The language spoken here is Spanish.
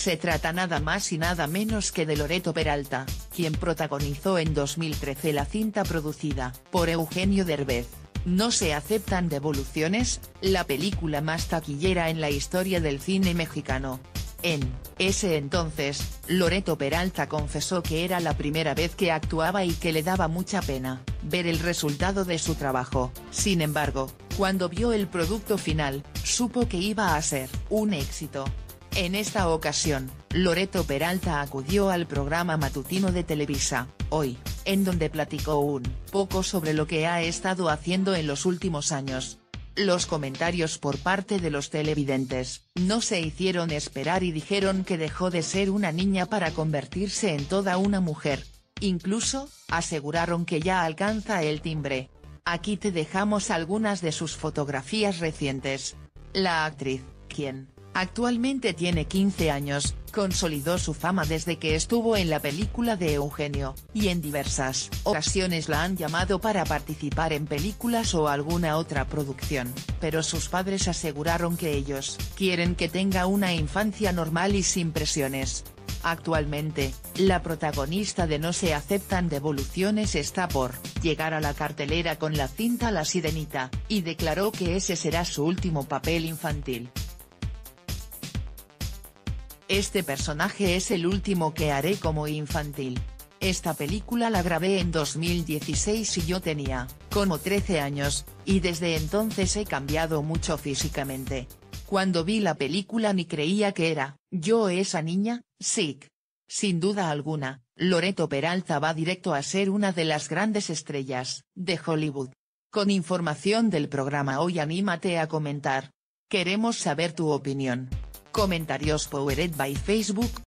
Se trata nada más y nada menos que de Loreto Peralta, quien protagonizó en 2013 la cinta producida por Eugenio Derbez, No se aceptan devoluciones, la película más taquillera en la historia del cine mexicano. En ese entonces, Loreto Peralta confesó que era la primera vez que actuaba y que le daba mucha pena ver el resultado de su trabajo. Sin embargo, cuando vio el producto final, supo que iba a ser un éxito. En esta ocasión, Loreto Peralta acudió al programa matutino de Televisa, Hoy, en donde platicó un poco sobre lo que ha estado haciendo en los últimos años. Los comentarios por parte de los televidentes no se hicieron esperar y dijeron que dejó de ser una niña para convertirse en toda una mujer. Incluso, aseguraron que ya alcanza el timbre. Aquí te dejamos algunas de sus fotografías recientes. La actriz, quien actualmente tiene 15 años, consolidó su fama desde que estuvo en la película de Eugenio, y en diversas ocasiones la han llamado para participar en películas o alguna otra producción, pero sus padres aseguraron que ellos quieren que tenga una infancia normal y sin presiones. Actualmente, la protagonista de No se aceptan devoluciones está por llegar a la cartelera con la cinta La Sirenita, y declaró que ese será su último papel infantil. Este personaje es el último que haré como infantil. Esta película la grabé en 2016 y yo tenía como 13 años, y desde entonces he cambiado mucho físicamente. Cuando vi la película ni creía que era yo esa niña, sí. Sin duda alguna, Loreto Peralta va directo a ser una de las grandes estrellas de Hollywood. Con información del programa Hoy, anímate a comentar. Queremos saber tu opinión. Comentarios powered by Facebook.